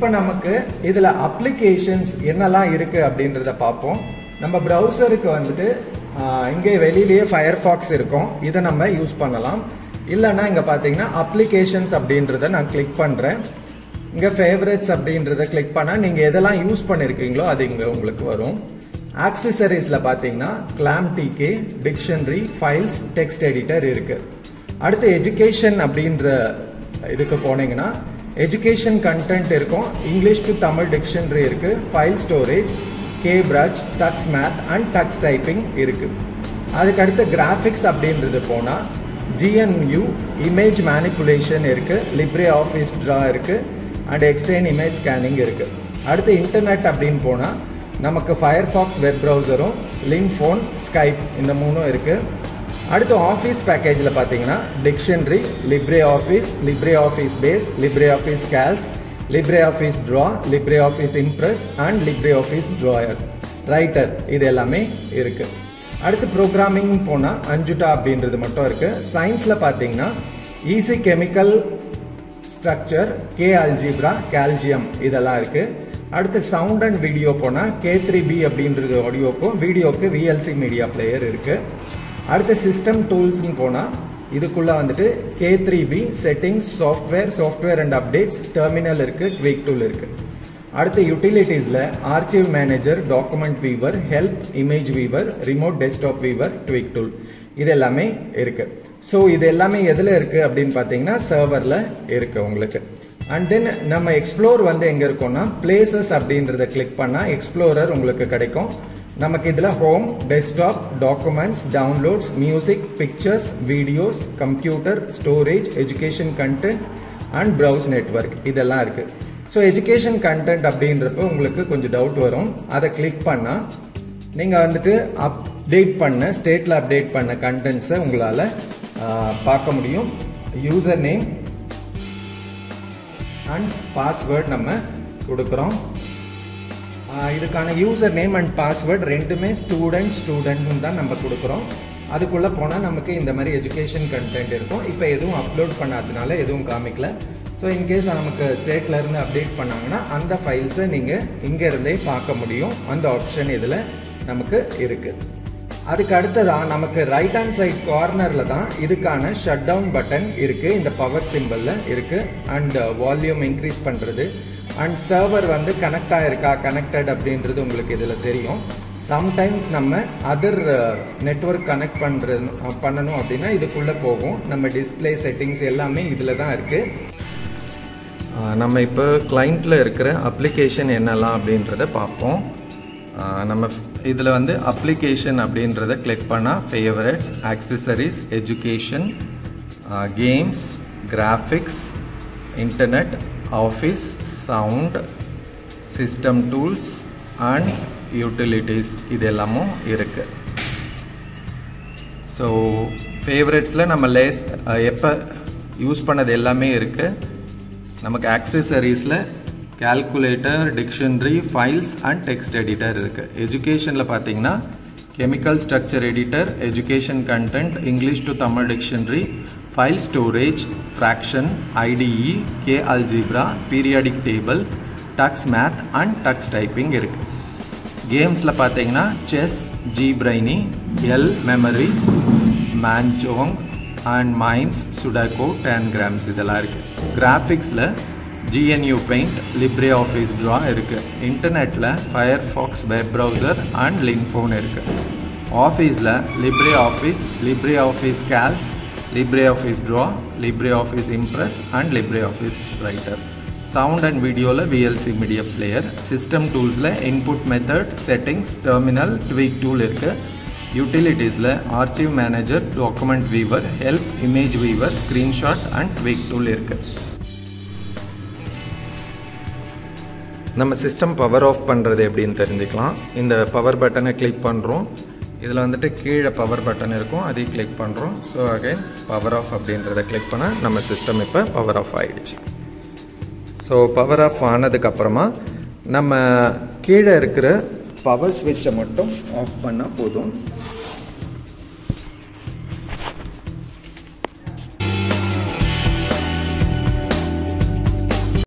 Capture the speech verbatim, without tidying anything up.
இப்போ நமக்கு இதில் அப்ளிகேஷன்ஸ் என்னெல்லாம் இருக்குது அப்படின்றத பார்ப்போம். நம்ம ப்ரௌசருக்கு வந்துட்டு இங்கே வெளியிலேயே ஃபயர்ஃபாக்ஸ் இருக்கும், இதை நம்ம யூஸ் பண்ணலாம். இல்லைன்னா இங்கே பார்த்தீங்கன்னா அப்ளிகேஷன்ஸ் அப்படின்றத நான் கிளிக் பண்ணுறேன். இங்கே ஃபேவரட்ஸ் அப்படின்றத கிளிக் பண்ணால் நீங்கள் எதெல்லாம் யூஸ் பண்ணியிருக்கீங்களோ அது இங்கே உங்களுக்கு வரும். ஆக்சசரிஸில் பார்த்தீங்கன்னா கிளாம் டிகே, டிக்ஷனரி, ஃபைல்ஸ், டெக்ஸ்ட் எடிட்டர் இருக்குது. அடுத்து எஜுகேஷன் அப்படின்ற இதுக்கு போனீங்கன்னா எஜுகேஷன் கண்டென்ட் இருக்கும், இங்கிலீஷ் டு தமிழ் டிக்ஷனரி இருக்குது, ஃபைல் ஸ்டோரேஜ், கே பிரச், Tux Math and Tux Typing இருக்குது. அதுக்கடுத்து கிராஃபிக்ஸ் அப்படின்றது போனால் ஜிஎன்யூ, இமேஜ் மேனிப்புலேஷன் இருக்குது, லிப்ரே ஆஃபீஸ் ட்ரா இருக்குது அண்ட் எக்ஸ்டேன் இமேஜ் ஸ்கேனிங் இருக்குது. அடுத்து இன்டர்நெட் அப்படின்னு போனால் நமக்கு ஃபயர்ஃபாக்ஸ் வெப் ப்ரௌசரும், லிங்க்ஃபோன், ஸ்கைப் இந்த மூணும் இருக்குது. அடுத்து ஆஃபீஸ் பேக்கேஜில் பார்த்தீங்கன்னா dictionary, Libre Office, Libre Office Base, Libre Office Calc, Libre Office Draw, Libre Office Impress and Libre Office drawer, Writer, இது எல்லாமே இருக்குது. அடுத்து ப்ரோக்ராமிங் போனால் அஞ்சுட்டா அப்படின்றது மட்டும் இருக்குது. சயின்ஸில் பார்த்தீங்கன்னா easy chemical structure, K algebra, calcium இதெல்லாம் இருக்குது. அடுத்து சவுண்ட் அண்ட் வீடியோ போனால் கே த்ரீ பி அப்படின்றது ஆடியோக்கும், வீடியோக்கு விஎல்சி மீடியா பிளேயர் இருக்குது. அடுத்து சிஸ்டம் டூல்ஸ்ன்னு போனால் இதுக்குள்ளே வந்துட்டு K three B, settings, software, software and updates, terminal இருக்குது, ட்வீக் டூல் இருக்குது. அடுத்து யூட்டிலிட்டிஸில் archive manager, document viewer, help, image viewer, remote desktop viewer, tweak tool இது எல்லாமே இருக்குது. ஸோ இது எல்லாமே எதில் இருக்குது அப்படின்னு பார்த்தீங்கன்னா சர்வரில் இருக்குது உங்களுக்கு. அண்ட் தென் நம்ம எக்ஸ்ப்ளோர் வந்து எங்கே இருக்கோம்னா பிளேசஸ் அப்படின்றத கிளிக் பண்ணால் எக்ஸ்ப்ளோரர் உங்களுக்கு கிடைக்கும். நமக்கு இதில் home, desktop, documents, downloads, music, pictures, videos, computer, storage, education content and browse network இதெல்லாம் இருக்குது. ஸோ எஜுகேஷன் கண்டென்ட் அப்படின்றப்ப உங்களுக்கு கொஞ்சம் டவுட் வரும். அதை கிளிக் பண்ணால் நீங்கள் வந்துட்டு அப்டேட் பண்ண ஸ்டேட்டில் அப்டேட் பண்ண கண்டென்ட்ஸை உங்களால் பார்க்க முடியும். யூசர் நேம் அண்ட் பாஸ்வேர்ட் நம்ம கொடுக்குறோம். இதுக்கான யூசர் நேம் அண்ட் பாஸ்வேர்ட் ரெண்டுமே ஸ்டூடெண்ட் ஸ்டூடெண்ட்னு தான் நம்ம கொடுக்குறோம். அதுக்குள்ளே போனால் நமக்கு இந்த மாதிரி எஜுகேஷன் கண்டென்ட் இருக்கும். இப்போ எதுவும் அப்லோட் பண்ணாததுனால எதுவும் காமிக்கல. ஸோ இன்கேஸ் நமக்கு ஸ்டேட்லேருந்து அப்டேட் பண்ணாங்கன்னா அந்த ஃபைல்ஸை நீங்கள் இங்கேருந்தே பார்க்க முடியும். அந்த ஆப்ஷன் இதில் நமக்கு இருக்குது. அதுக்கு அடுத்ததாக நமக்கு ரைட் ஹேண்ட் சைட் கார்னரில் தான் இதுக்கான ஷட் டவுன் பட்டன் இருக்குது, இந்த பவர் சிம்பிளில் இருக்குது. அண்ட் வால்யூம் இன்க்ரீஸ் பண்ணுறது அண்ட் சர்வர் வந்து கனெக்ட் ஆகிருக்கா, கனெக்டட் அப்படின்றது உங்களுக்கு இதில் தெரியும். சம்டைம்ஸ் நம்ம அதர் நெட்வொர்க் கனெக்ட் பண்ணுறது பண்ணணும் அப்படின்னா இதுக்குள்ளே போகும். நம்ம டிஸ்பிளே செட்டிங்ஸ் எல்லாமே இதில் தான் இருக்குது. நம்ம இப்போ கிளைண்ட்டில் இருக்கிற அப்ளிகேஷன் என்னெல்லாம் அப்படின்றத பார்ப்போம். நம்ம இதில் வந்து அப்ளிகேஷன் அப்படின்றத கிளிக் பண்ணால் favourites, accessories, education, games, graphics, internet, office, sound, system tools and utilities இது எல்லாமும் இருக்குது. ஸோ ஃபேவரட்ஸில் நம்ம லேஸ் எப்போ யூஸ் பண்ணது எல்லாமே இருக்குது. நமக்கு ஆக்சசரிஸில் calculator, dictionary, files and text editor இருக்குது. எஜுகேஷனில் பார்த்தீங்கன்னா chemical structure editor, education content, English to Tamil dictionary, file storage, fraction, IDE, K algebra, periodic table, Tux Math and Tux Typing இருக்குது. கேம்ஸில் பார்த்தீங்கன்னா chess, G brainy, L memory, Mahjong and mines, sudoku, tangrams இதெல்லாம் இருக்குது. கிராஃபிக்ஸில் GNU paint, Libre Office Draw இருக்குது. இன்டர்நெட்டில் Firefox web browser and Linphone இருக்குது. ஆஃபீஸில் Libre Office, Libre Office Calc, Libre Office Draw, Libre Office Impress and Libre Office Writer. Sound and வீடியோவில் VLC media player. System டூல்ஸில் input method, settings, terminal, tweak tool இருக்குது. யூட்டிலிட்டிஸில் archive manager, document viewer, help, image viewer, screenshot and tweak tool இருக்குது. நம்ம system power of பண்ணுறது எப்படின்னு தெரிஞ்சுக்கலாம். இந்த பவர் பட்டனை கிளிக் பண்ணுறோம். இதில் வந்துட்டு கீழே பவர் பட்டன் இருக்கும், அதையும் கிளிக் பண்ணுறோம். ஸோ அகைன் பவர் ஆஃப் அப்படின்றத கிளிக் பண்ணால் நம்ம சிஸ்டம் இப்போ பவர் ஆஃப் ஆகிடுச்சு. ஸோ பவர் ஆஃப் ஆனதுக்கப்புறமா நம்ம கீழே இருக்கிற பவர் ஸ்விட்சை மட்டும் ஆஃப் பண்ணால் போதும்.